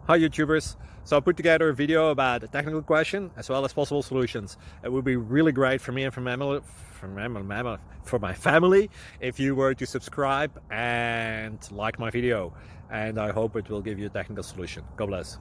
Hi YouTubers! So I put together a video about a technical question as well as possible solutions. It would be really great for me and for my family if you were to subscribe and like my video, and I hope it will give you a technical solution. God bless.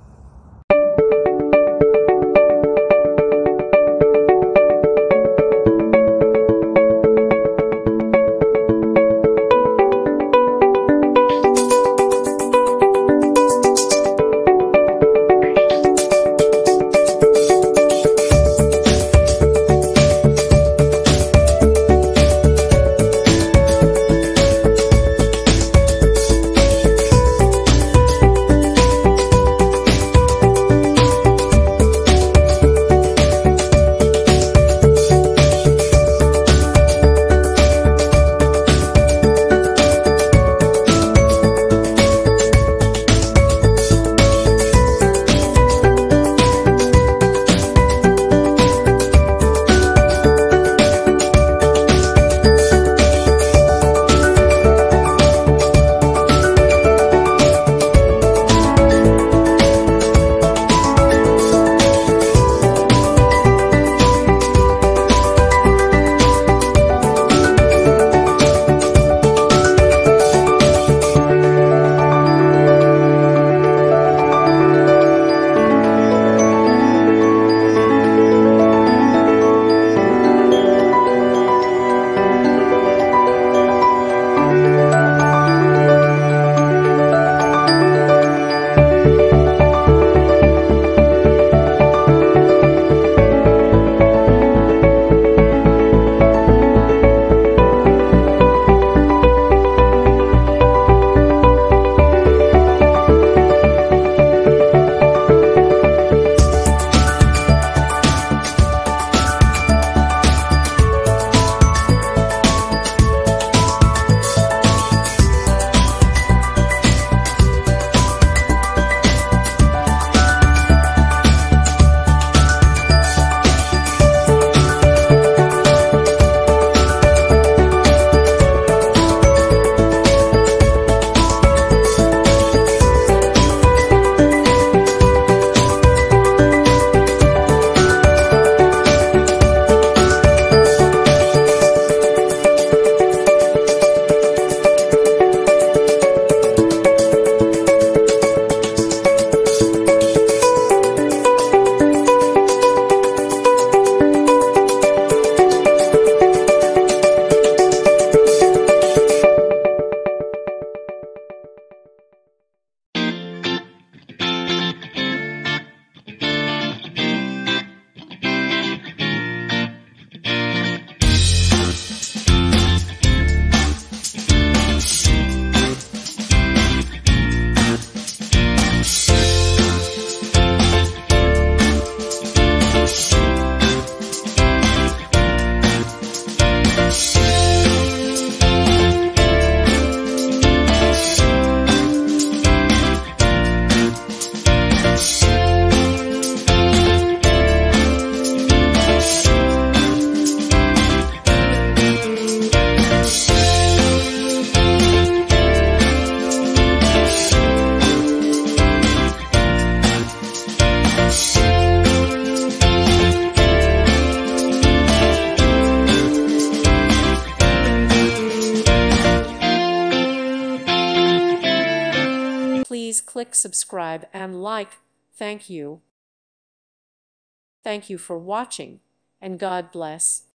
Please click subscribe and like. Thank you. Thank you for watching, and God bless.